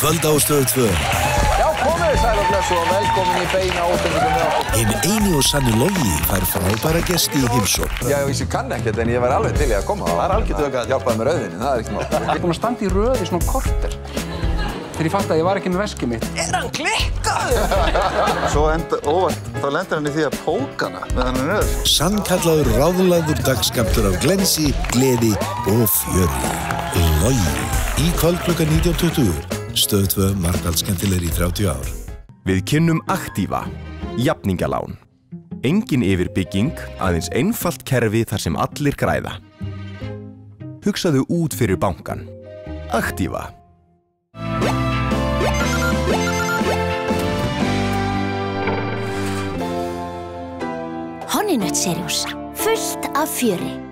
kvöld á Stöð 2. Já, komið sæl og blessu og velkomin í beina útsendingu með okkur. Hinn eini og sanni Logi fær frábæra gesti í heimsókn. Já, ég kann ekkert en ég var alveg til í að koma. Það algjört að hjálpaði með rauðinni, það ekkert mál. Ég búinn að standa í röð í svona korter. Þegar ég fatt að ég var ekki með veskið mitt. Hann klikkaður? Svo óvart, þá lendir hann í því að póka hana með hann röð. Sannkallaður ráðlagður dagskammtur af glensi, gleði og fjöri. Logi. Í kvöld klukkan 19:20. Stöð 2 margfald skemmtilegri í 30 ár. Við kynnum Aktíva, jafningalán. Engin yfirbygging, aðeins einfalt kerfi þar sem allir græða. Hugsaðu út fyrir bankan. Aktíva. Honey Nut Serious, fullt af fjöri.